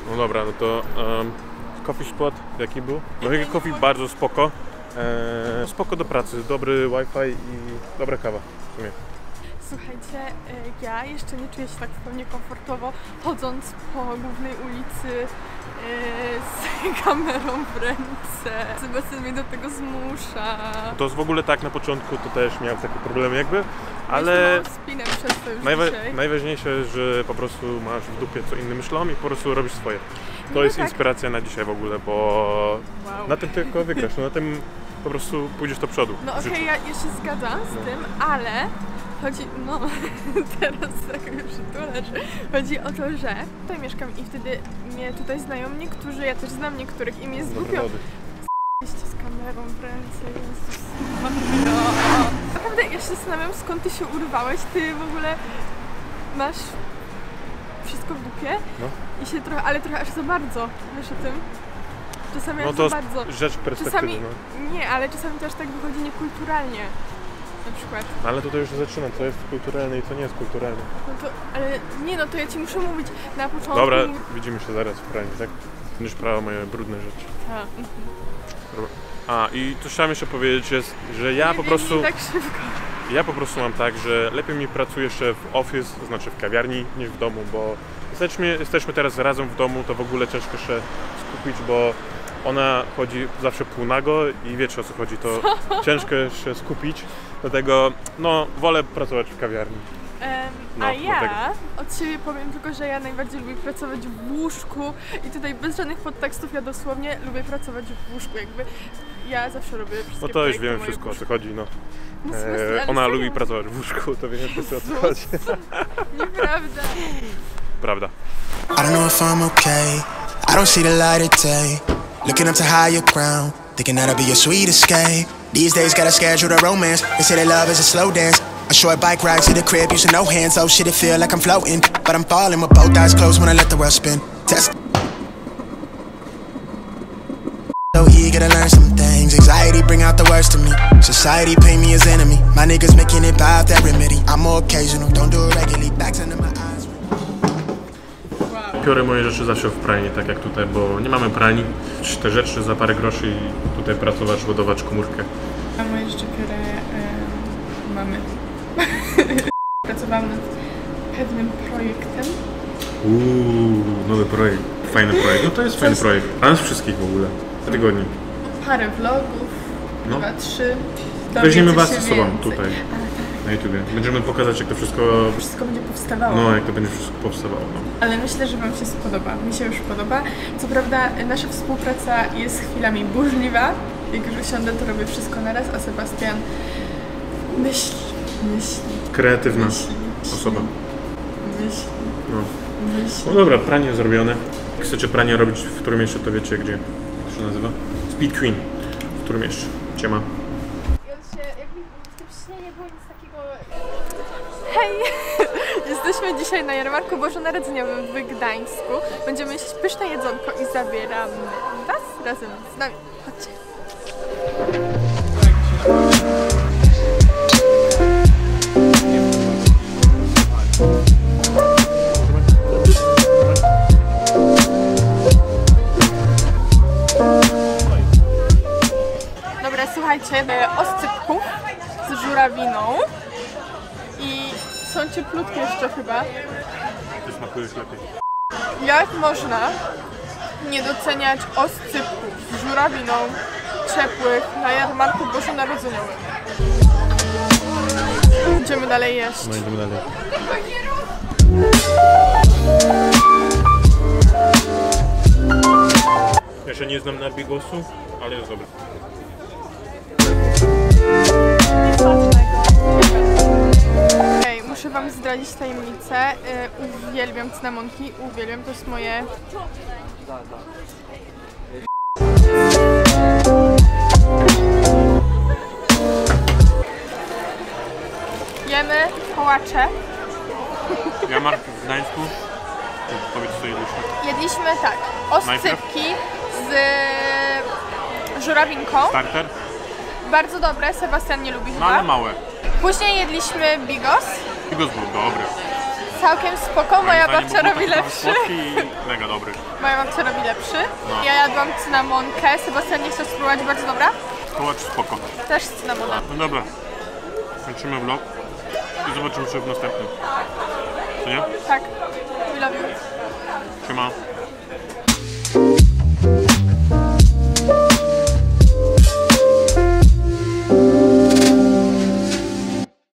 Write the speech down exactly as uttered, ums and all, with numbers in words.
No dobra, no to um, coffee spot jaki był? Moje coffee bardzo spoko. Eee, spoko do pracy, dobry Wi-Fi i dobra kawa w sumie. Słuchajcie, ja jeszcze nie czuję się tak w pełni komfortowo chodząc po głównej ulicy z kamerą w ręce. Sebastian mnie do tego zmusza. To jest w ogóle tak na początku, to też miałem takie problemy jakby, ale spinę przez to już najwa dzisiaj. najważniejsze, że po prostu masz w dupie co inni myślą i po prostu robisz swoje. To no jest tak. Inspiracja na dzisiaj w ogóle, bo wow. Na tym tylko wygrasz, no na tym po prostu pójdziesz do przodu. No okej, okay, ja, ja się zgadzam z no. tym, ale chodzi, no teraz tak już przytulasz, chodzi o to, że tutaj mieszkam i wtedy mnie tutaj znają niektórzy, ja też znam niektórych i mnie zgubią. Z kamerą w ręce, Jezus Maria. Naprawdę ja się zastanawiam, skąd ty się urwałeś, ty w ogóle masz wszystko w dupie no. I się trochę, ale trochę aż za bardzo, wiesz o tym? Czasami no aż to za bardzo. Rzecz perspektywy, czasami, no. Nie, ale czasami też tak wychodzi niekulturalnie. Na przykład. Ale tutaj już zaczynam, co jest kulturalne i co nie jest kulturalne. No to, ale nie no, to ja ci muszę mówić na początku. Dobra, widzimy się zaraz w praniu, tak? Będziesz prała moje brudne rzeczy. Tak. A i tu chciałem jeszcze powiedzieć, jest, że ja nie, po nie, prostu... Nie tak szybko. Ja po prostu mam tak, że lepiej mi pracuje jeszcze w office, to znaczy w kawiarni, niż w domu, bo jesteśmy, jesteśmy teraz razem w domu, to w ogóle ciężko się skupić, bo ona chodzi zawsze półnago i wiecie o co chodzi, to co? Ciężko się skupić, dlatego no wolę pracować w kawiarni. Um, no, a ja dlatego. Od siebie powiem tylko, że ja najbardziej lubię pracować w łóżku i tutaj bez żadnych podtekstów ja dosłownie lubię pracować w łóżku, jakby ja zawsze robię wszystkie. No to już wiemy wszystko o co chodzi, no. no e, ona lubi pracować w łóżku, to wiemy wszystko o co chodzi. Nieprawda. Prawda. I don't know if I'm okay. I don't see the light of day. Looking up to higher ground, thinking that'll be your sweet escape. These days gotta schedule the romance. They say that love is a slow dance. A short bike ride to the crib, using no hands. Oh shit, it feel like I'm floating, but I'm falling with both eyes closed when I let the world spin. Test. So eager to learn some things. Anxiety bring out the worst in me. Society paint me as enemy. My niggas making it by that remedy. I'm more occasional, don't do it regularly. Backs under my eyes. Biorę moje rzeczy zawsze w pralni, tak jak tutaj, bo nie mamy pralni. Te rzeczy za parę groszy i tutaj pracować, ładować komórkę. A moje rzeczy biorę yy, mamy. Pracowałam nad pewnym projektem. Uuu, nowy projekt, fajny projekt. No to jest to fajny jest... projekt, ale z wszystkich w ogóle, w tygodni. Parę vlogów, no. Dwa, trzy. Weźmiemy was ze sobą tutaj, na YouTubie. Będziemy pokazać, jak to wszystko... Wszystko będzie powstawało. No, jak to będzie wszystko powstawało. No. Ale myślę, że wam się spodoba. Mi się już podoba. Co prawda nasza współpraca jest chwilami burzliwa. Jak już usiądę, to robię wszystko naraz, a Sebastian myśli, myśli. Kreatywna myśli, osoba. Myśli. No. myśli. No dobra, pranie zrobione. Jak chcecie pranie robić w którym jeszcze, to wiecie gdzie. Jak to się nazywa? Speed Queen. W którym jeszcze? Ciema. Hej! Jesteśmy dzisiaj na jarmarku bożonarodzeniowym w Gdańsku. Będziemy jeść pyszne jedzonko i zabieramy was razem z nami. Chodźcie! Dobra, słuchajcie, oscypków z żurawiną. I są cieplutkie jeszcze chyba. Ty smakujesz lepiej. Jak można nie doceniać oscypków z żurawiną ciepłych na jarmarku bożonarodzeniowym? Idziemy dalej jeść. No idziemy dalej. Ja się nie znam na bigosu, ale jest dobry. Okej, muszę wam zdradzić tajemnicę. Yy, uwielbiam cynamonki, uwielbiam, to jest moje... Jemy kołacze. Jarmark w Gdańsku. Powiedz co jedliśmy. Jedliśmy tak, oscypki z żurawinką. Starter. Bardzo dobre, Sebastian nie lubi No, chyba. ale małe. Później jedliśmy bigos. Bigos był dobry. całkiem spoko, moja babcia robi lepszy. Mega dobry. Moja babcia robi lepszy. No. Ja jadłam cynamonkę, Sebastian nie chce spróbować, bardzo dobra. Kołacz spoko. Też z cynamonem. No dobra, kończymy vlog i zobaczymy się w następnym. Co nie? Tak, we love you. Siema.